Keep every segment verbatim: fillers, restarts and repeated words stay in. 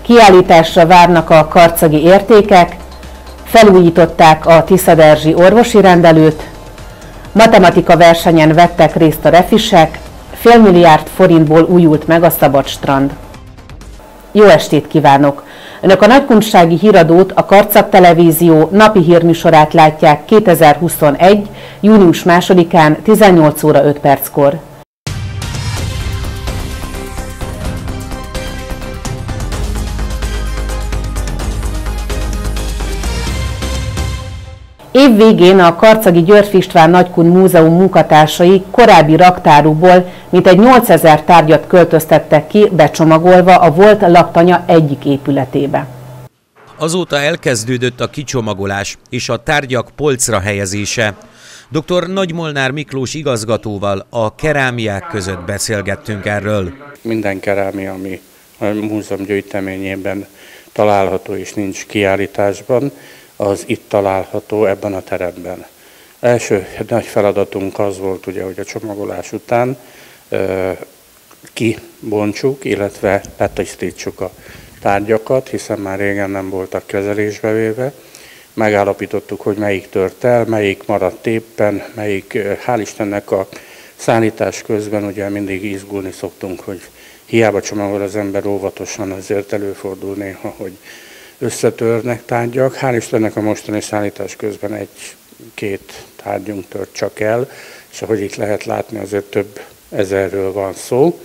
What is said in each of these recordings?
Kiállításra várnak a karcagi értékek, felújították a Tiszaderzsi orvosi rendelőt, matematika versenyen vettek részt a refisek, félmilliárd forintból újult meg a Szabadstrand. Jó estét kívánok! Önök a Nagykunsági Híradót, a Karcag Televízió napi hírműsorát látják kétezer-huszonegy. június másodikán tizennyolc óra öt perckor. Év végén a karcagi György István Nagykun Múzeum munkatársai korábbi raktárukból mintegy nyolcezer tárgyat költöztettek ki, becsomagolva a volt laktanya egyik épületébe. Azóta elkezdődött a kicsomagolás és a tárgyak polcra helyezése. doktor Nagy Molnár Miklós igazgatóval a kerámiák között beszélgettünk erről. Minden kerámia, ami a múzeum gyűjteményében található és nincs kiállításban, az itt található ebben a teremben. Első nagy feladatunk az volt, ugye, hogy a csomagolás után e, kibontsuk, illetve letisztítsuk a tárgyakat, hiszen már régen nem voltak kezelésbe véve. Megállapítottuk, hogy melyik tört el, melyik maradt éppen, melyik, hál' Istennek a szállítás közben ugye mindig izgulni szoktunk, hogy hiába csomagol az ember óvatosan, azért előfordul néha, hogy összetörnek tárgyak. Hál' Istennek a mostani szállítás közben egy-két tárgyunk tört csak el, és ahogy itt lehet látni, azért több ezerről van szó.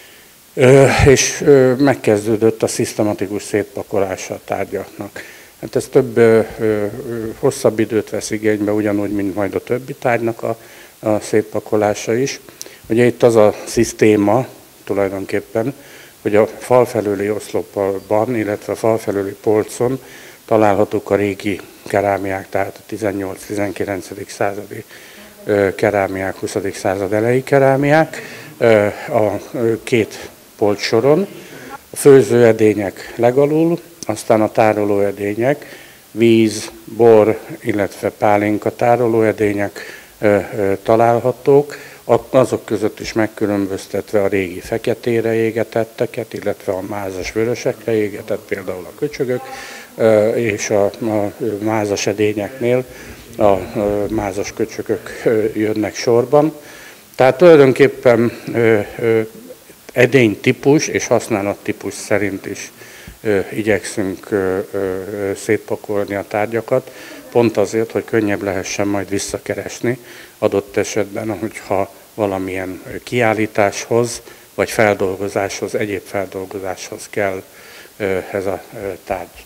Ö, és ö, megkezdődött a szisztematikus szétpakolása a tárgyaknak. Hát ez több ö, ö, hosszabb időt vesz igénybe, ugyanúgy, mint majd a többi tárgynak a, a szétpakolása is. Ugye itt az a szisztéma tulajdonképpen, hogy a fal felüli oszlopban, illetve a fal felüli polcon találhatók a régi kerámiák, tehát a tizennyolc-tizenkilencedik századi kerámiák, huszadik század elejé kerámiák a két polcsoron, a főzőedények legalul, aztán a tárolóedények, víz, bor, illetve pálinka tárolóedények találhatók, azok között is megkülönböztetve a régi feketére égetetteket, illetve a mázas vörösekre égetett, például a köcsögök, és a, a mázas edényeknél a mázas köcsögök jönnek sorban. Tehát tulajdonképpen edénytípus és használattípus szerint is igyekszünk szétpakolni a tárgyakat, pont azért, hogy könnyebb lehessen majd visszakeresni adott esetben, hogyha valamilyen kiállításhoz, vagy feldolgozáshoz, egyéb feldolgozáshoz kell ez a tárgy.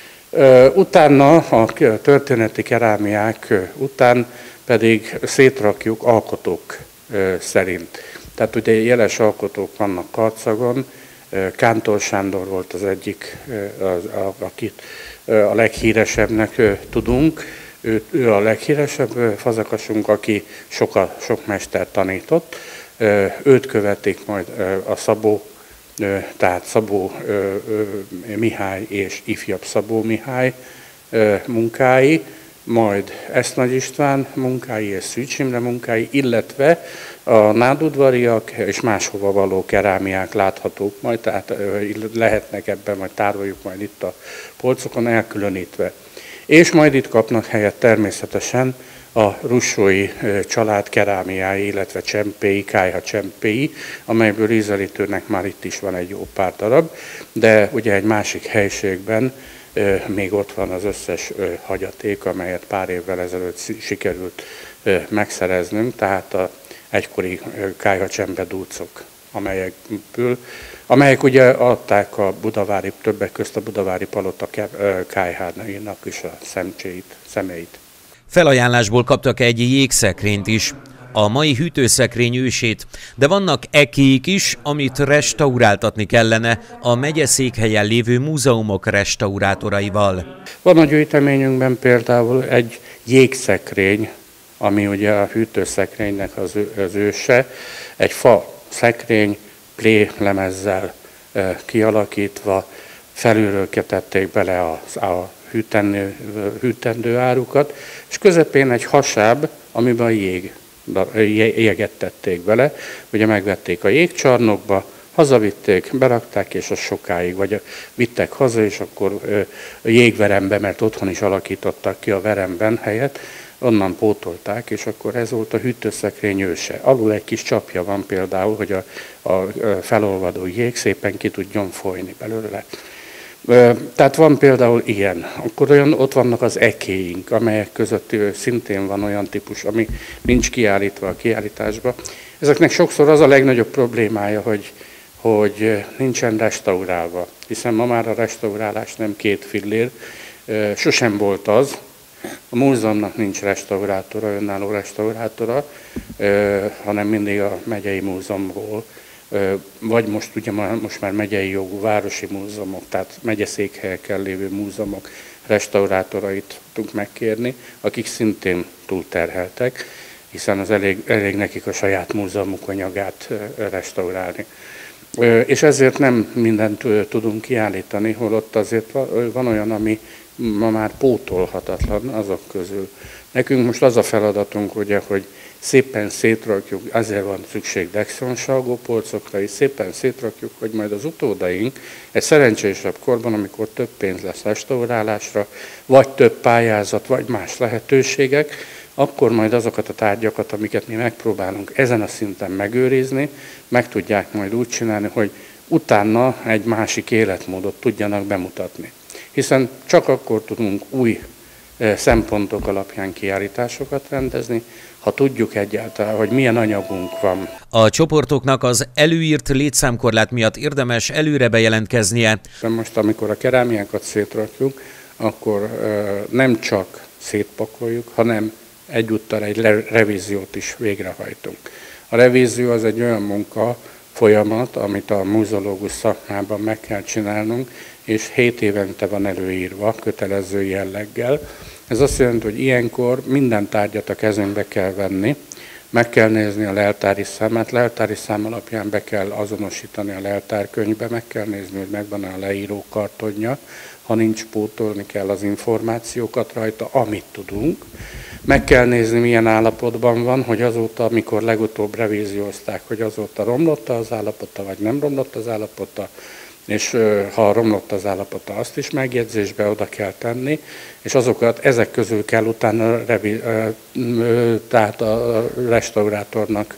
Utána a történeti kerámiák után pedig szétrakjuk alkotók szerint. Tehát ugye jeles alkotók vannak Karcagon, Kántor Sándor volt az egyik, az, akit a leghíresebbnek tudunk. Ő, ő a leghíresebb fazekasunk, aki soka, sok mestert tanított. Őt követik majd a Szabó, tehát Szabó Mihály és ifjabb Szabó Mihály munkái, majd Esznagy István munkái és Szűcs Imre munkái, illetve a nádudvariak és máshova való kerámiák láthatók majd, tehát lehetnek ebben, majd tároljuk majd itt a polcokon elkülönítve. És majd itt kapnak helyet természetesen a russói család kerámiái, illetve csempéi, kályha csempéi, amelyből ízelítőnek már itt is van egy jó pár darab, de ugye egy másik helységben még ott van az összes hagyaték, amelyet pár évvel ezelőtt sikerült megszereznünk, tehát a egykori kályha csempe dúcok, amelyekből, amelyek ugye adták a budavári, többek közt a budavári palota kályhának is a szemcséit, szemeit. Felajánlásból kaptak egy jégszekrényt is, a mai hűtőszekrény ősét, de vannak ekék is, amit restauráltatni kellene a megyeszékhelyen lévő múzeumok restaurátoraival. Van a gyűjteményünkben például egy jégszekrény, ami ugye a hűtőszekrénynek az, az őse, egy fa szekrény plé lemezzel e, kialakítva, felülről tették bele a, a hűtendő, hűtendő árukat, és közepén egy hasáb, amiben a jég, jéget tették bele. Ugye megvették a jégcsarnokba, Hazavitték, berakták, és az sokáig, vagy vittek haza, és akkor jégverembe, mert otthon is alakítottak ki a veremben helyet, onnan pótolták, és akkor ez volt a hűtőszekrény őse. Alul egy kis csapja van például, hogy a, a felolvadó jég szépen ki tudjon folyni belőle. Tehát van például ilyen. Akkor olyan, ott vannak az ekéink, amelyek között szintén van olyan típus, ami nincs kiállítva a kiállításba. Ezeknek sokszor az a legnagyobb problémája, hogy, hogy nincsen restaurálva, hiszen ma már a restaurálás nem két fillér, sosem volt az. A múzeumnak nincs restaurátora, önálló restaurátora, hanem mindig a megyei múzeumból, vagy most ugye most már megyei jogú városi múzeumok, tehát megyeszékhelyeken lévő múzeumok restaurátorait tudunk megkérni, akik szintén túlterheltek, hiszen az elég, elég nekik a saját múzeumuk anyagát restaurálni. És ezért nem mindent tudunk kiállítani, holott azért van olyan, ami ma már pótolhatatlan azok közül. Nekünk most az a feladatunk, ugye, hogy szépen szétrakjuk, azért van szükség Dexron-salgó polcokra, és szépen szétrakjuk, hogy majd az utódaink egy szerencsésebb korban, amikor több pénz lesz restaurálásra, vagy több pályázat, vagy más lehetőségek, akkor majd azokat a tárgyakat, amiket mi megpróbálunk ezen a szinten megőrizni, meg tudják majd úgy csinálni, hogy utána egy másik életmódot tudjanak bemutatni. Hiszen csak akkor tudunk új szempontok alapján kiállításokat rendezni, ha tudjuk egyáltalán, hogy milyen anyagunk van. A csoportoknak az előírt létszámkorlát miatt érdemes előre bejelentkeznie. Most, amikor a kerámiákat szétrakjuk, akkor nem csak szétpakoljuk, hanem egyúttal egy revíziót is végrehajtunk. A revízió az egy olyan munka, folyamat, amit a muzeológus szakmában meg kell csinálnunk, és hét évente van előírva, kötelező jelleggel. Ez azt jelenti, hogy ilyenkor minden tárgyat a kezünkbe kell venni, meg kell nézni a leltári számát, leltári szám alapján be kell azonosítani a leltárkönyvbe, meg kell nézni, hogy megvan a leíró kartonja, ha nincs, pótolni kell az információkat rajta, amit tudunk. Meg kell nézni, milyen állapotban van, hogy azóta, amikor legutóbb revíziózták, hogy azóta romlott az állapota, vagy nem romlott az állapota, és ha romlott az állapota, azt is megjegyzésbe oda kell tenni, és azokat ezek közül kell utána revi, tehát a restaurátornak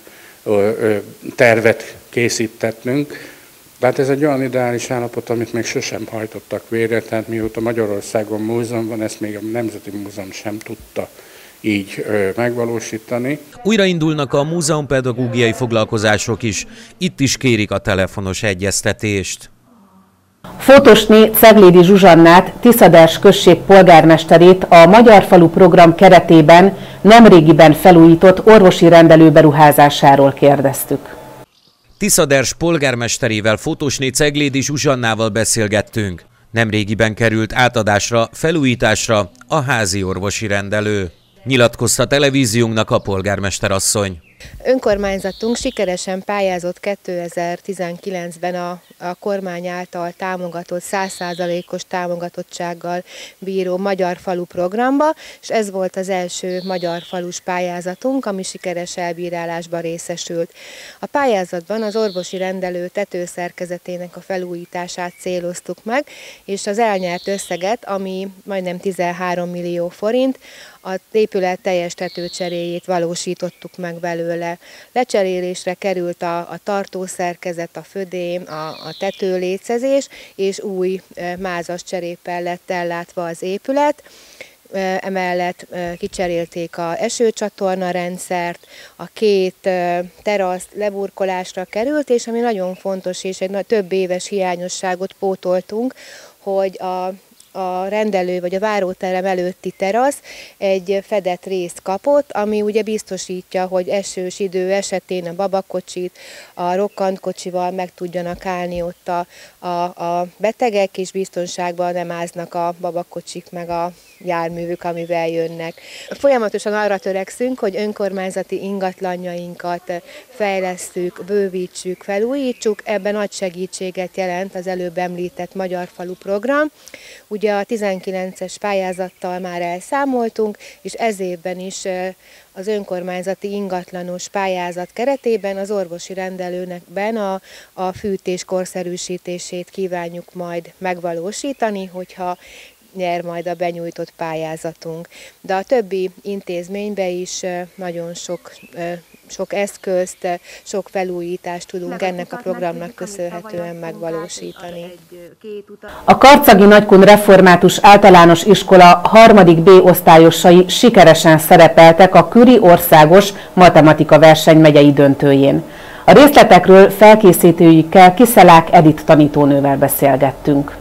tervet készítetnünk. Tehát ez egy olyan ideális állapot, amit még sosem hajtottak végre, tehát mióta Magyarországon múzeum van, ezt még a Nemzeti Múzeum sem tudta így ö, megvalósítani. Újraindulnak a múzeumpedagógiai foglalkozások is. Itt is kérik a telefonos egyeztetést. Fotosné Ceglédi Zsuzsannát, Tiszaders község polgármesterét a Magyar Falu program keretében nemrégiben felújított orvosi rendelő beruházásáról kérdeztük. Tiszaders polgármesterével, Fotosné Ceglédi Zsuzsannával beszélgettünk. Nemrégiben került átadásra, felújításra a házi orvosi rendelő. Nyilatkozta televíziónknak a polgármesterasszony. Önkormányzatunk sikeresen pályázott kétezer-tizenkilencben a, a kormány által támogatott száz százalékos támogatottsággal bíró Magyar Falu programba, és ez volt az első magyar falus pályázatunk, ami sikeres elbírálásban részesült. A pályázatban az orvosi rendelő tetőszerkezetének a felújítását céloztuk meg, és az elnyert összeget, ami majdnem tizenhárom millió forint, az épület teljes tetőcseréjét valósítottuk meg belőle. Lecserélésre került a, a tartószerkezet, a födém, a, a tetőlécezés, és új e, mázas cseréppel lett ellátva az épület. E, emellett e, kicserélték az esőcsatorna rendszert, a két e, terasz leburkolásra került, és ami nagyon fontos, és egy nagy, több éves hiányosságot pótoltunk, hogy a a rendelő vagy a váróterem előtti terasz egy fedett részt kapott, ami ugye biztosítja, hogy esős idő esetén a babakocsit, a rokkantkocsival meg tudjanak állni ott a, a, a betegek, és biztonságban nem áznak a babakocsik meg a járművük, amivel jönnek. Folyamatosan arra törekszünk, hogy önkormányzati ingatlanjainkat fejlesztjük, bővítsük, felújítsuk. Ebben nagy segítséget jelent az előbb említett Magyar Falu program. Ugye a tizenkilences pályázattal már elszámoltunk, és ez évben is az önkormányzati ingatlanos pályázat keretében az orvosi rendelőnekben a, a fűtés korszerűsítését kívánjuk majd megvalósítani, hogyha nyer majd a benyújtott pályázatunk. De a többi intézményben is nagyon sok, sok eszközt, sok felújítást tudunk ennek a programnak köszönhetően megvalósítani. A Karcagi Nagykun Református Általános Iskola harmadik B osztályosai sikeresen szerepeltek a Küri Országos Matematika Verseny megyei döntőjén. A részletekről felkészítőjükkel, Kiszelák Edith tanítónővel beszélgettünk.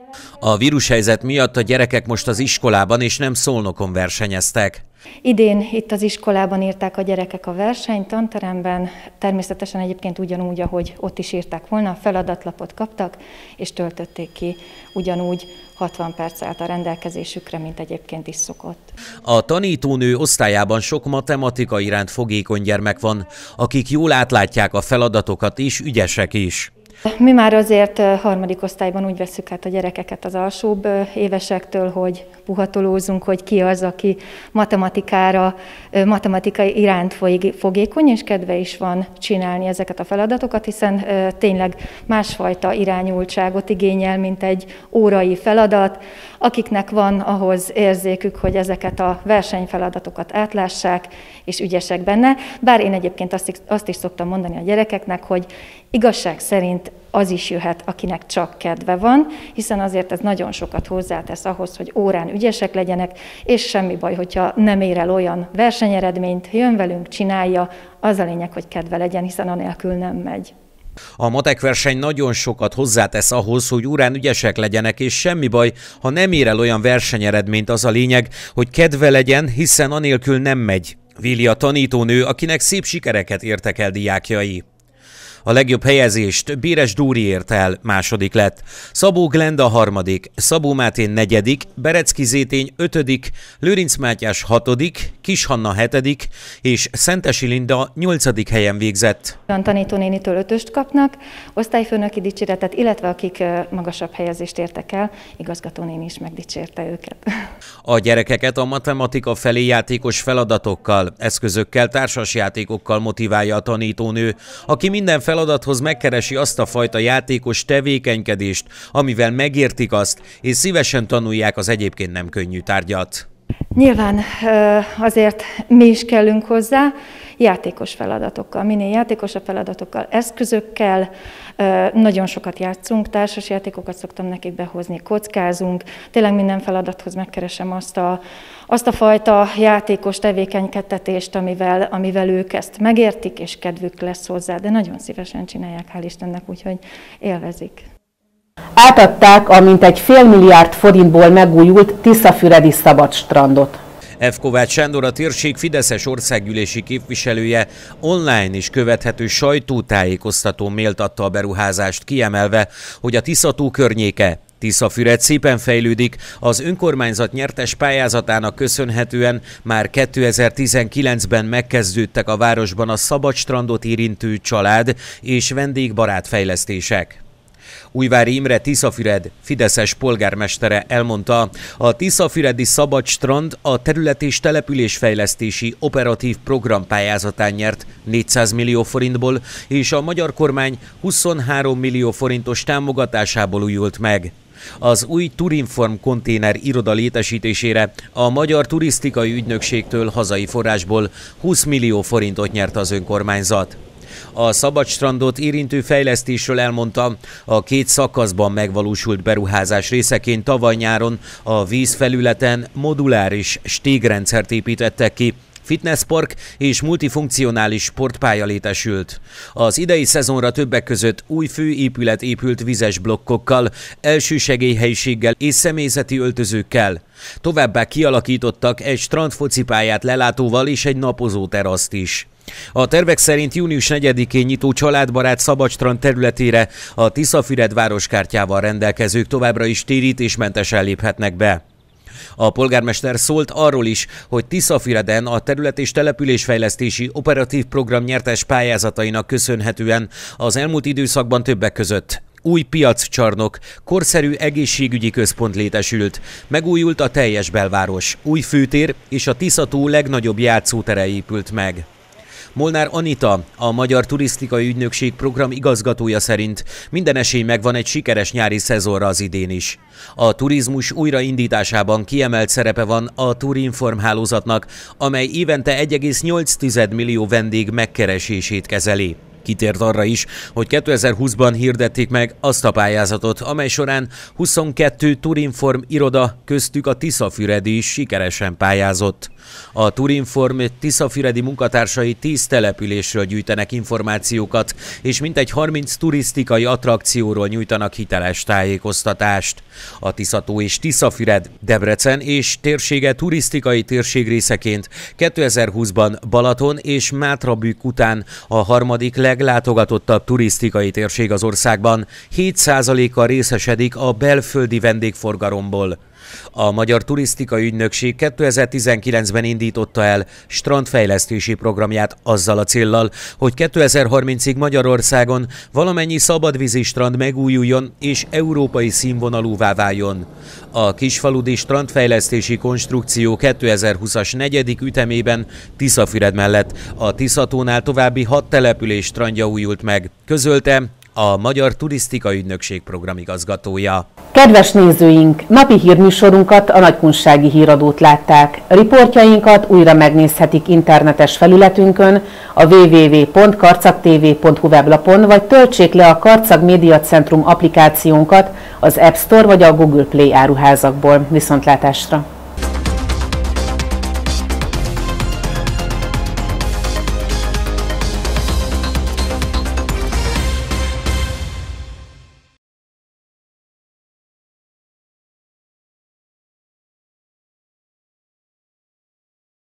A vírushelyzet miatt a gyerekek most az iskolában és nem Szolnokon versenyeztek. Idén itt az iskolában írták a gyerekek a versenyt, tanteremben, természetesen egyébként ugyanúgy, ahogy ott is írták volna, feladatlapot kaptak, és töltötték ki, ugyanúgy hatvan perc állt a rendelkezésükre, mint egyébként is szokott. A tanítónő osztályában sok matematika iránt fogékony gyermek van, akik jól átlátják a feladatokat és ügyesek is. Mi már azért harmadik osztályban úgy vesszük át a gyerekeket az alsóbb évesektől, hogy puhatolózunk, hogy ki az, aki matematikára, matematikai iránt fogékony, és kedve is van csinálni ezeket a feladatokat, hiszen tényleg másfajta irányultságot igényel, mint egy órai feladat. Akiknek van ahhoz érzékük, hogy ezeket a versenyfeladatokat átlássák, és ügyesek benne. Bár én egyébként azt, azt is szoktam mondani a gyerekeknek, hogy igazság szerint az is jöhet, akinek csak kedve van, hiszen azért ez nagyon sokat hozzátesz ahhoz, hogy órán ügyesek legyenek, és semmi baj, hogyha nem ér el olyan versenyeredményt, jön velünk, csinálja, az a lényeg, hogy kedve legyen, hiszen anélkül nem megy. A matek verseny nagyon sokat hozzátesz ahhoz, hogy órán ügyesek legyenek, és semmi baj, ha nem ér el olyan versenyeredményt, az a lényeg, hogy kedve legyen, hiszen anélkül nem megy. Véli a tanítónő, akinek szép sikereket értek el diákjai. A legjobb helyezést Béres Dóri ért el, második lett, Szabó Glenda harmadik, Szabó Máté negyedik, Berecki Zétény ötödik, Lőrinc Mátyás hatodik, Kis Hanna hetedik és Szentesi Linda nyolcadik helyen végzett. Olyan tanítónénitől ötöst kapnak, osztályfőnöki dicséretet, illetve akik magasabb helyezést értek el, igazgatónéni is megdicsérte őket. A gyerekeket a matematika felé játékos feladatokkal, eszközökkel, társasjátékokkal motiválja a tanítónő, aki minden feladathoz megkeresi azt a fajta játékos tevékenykedést, amivel megértik azt, és szívesen tanulják az egyébként nem könnyű tárgyat. Nyilván azért mi is kellünk hozzá, játékos feladatokkal, minél játékosabb feladatokkal, eszközökkel, nagyon sokat játszunk, társas játékokat szoktam nekik behozni, kockázunk, tényleg minden feladathoz megkeresem azt a, azt a fajta játékos tevékenykedtetést, amivel, amivel ők ezt megértik, és kedvük lesz hozzá, de nagyon szívesen csinálják, hál' Istennek, úgyhogy élvezik. Átadták a mintegy félmilliárd forintból megújult Tiszafüredi szabadstrandot. F. Kovács Sándor, a térség fideszes országgyűlési képviselője online is követhető sajtótájékoztatón méltatta a beruházást, kiemelve, hogy a Tisza-tó környéke, Tiszafüred szépen fejlődik, az önkormányzat nyertes pályázatának köszönhetően már kétezer-tizenkilencben megkezdődtek a városban a szabadstrandot érintő család és vendégbarát fejlesztések. Újvári Imre Tiszafüred fideszes polgármestere elmondta, a Tiszafüredi Szabadstrand a terület- és településfejlesztési operatív program pályázatán nyert négyszáz millió forintból, és a magyar kormány huszonhárom millió forintos támogatásából újult meg. Az új Turinform konténer iroda létesítésére a Magyar Turisztikai Ügynökségtől hazai forrásból húsz millió forintot nyert az önkormányzat. A szabadstrandot érintő fejlesztésről elmondta, a két szakaszban megvalósult beruházás részeként tavaly nyáron a vízfelületen moduláris stégrendszer építettek ki, fitnesspark és multifunkcionális sportpálya létesült. Az idei szezonra többek között új főépület épült vizes blokkokkal, elsősegélyhelyiséggel és személyzeti öltözőkkel. Továbbá kialakítottak egy strandfocipályát lelátóval és egy napozó teraszt is. A tervek szerint június negyedikén nyitó családbarát szabadstrand területére a Tiszafüred városkártyával rendelkezők továbbra is térítésmentesen léphetnek be. A polgármester szólt arról is, hogy Tiszafüreden a terület- és településfejlesztési operatív program nyertes pályázatainak köszönhetően az elmúlt időszakban többek között új piaccsarnok, korszerű egészségügyi központ létesült, megújult a teljes belváros, új főtér és a Tisza-tó legnagyobb játszótere épült meg. Molnár Anita, a Magyar Turisztikai Ügynökség program igazgatója szerint minden esély megvan egy sikeres nyári szezonra az idén is. A turizmus újraindításában kiemelt szerepe van a Turinform hálózatnak, amely évente egy egész nyolc millió vendég megkeresését kezeli. Kitért arra is, hogy kétezer-húszban hirdették meg azt a pályázatot, amely során huszonkettő Turinform iroda, köztük a Tiszafüredi is sikeresen pályázott. A Turinform tiszafüredi munkatársai tíz településről gyűjtenek információkat, és mintegy harminc turisztikai attrakcióról nyújtanak hiteles tájékoztatást. A Tisza-tó és Tiszafüred, Debrecen és térsége turisztikai térségrészeként kétezer-húszban Balaton és Mátrabükk után a harmadik leglátogatottabb turisztikai térség az országban, hét százalékkal részesedik a belföldi vendégforgalomból. A Magyar Turisztikai Ügynökség kétezer-tizenkilencben indította el strandfejlesztési programját azzal a céllal, hogy kétezer-harmincig Magyarországon valamennyi szabadvízi strand megújuljon és európai színvonalúvá váljon. A kisfaludi strandfejlesztési konstrukció kétezer-húszas negyedik ütemében Tiszafüred mellett a Tisza-tónál további hat település strandja újult meg, közölte a Magyar Turisztikai Ügynökség programigazgatója. Kedves nézőink, napi hírműsorunkat, a Nagykunsági Híradót látták. Riportjainkat újra megnézhetik internetes felületünkön, a double-u double-u double-u pont karcag t v pont hu weblapon, vagy töltsék le a Karcag Média Centrum applikációnkat az App Store vagy a Google Play áruházakból. Viszontlátásra!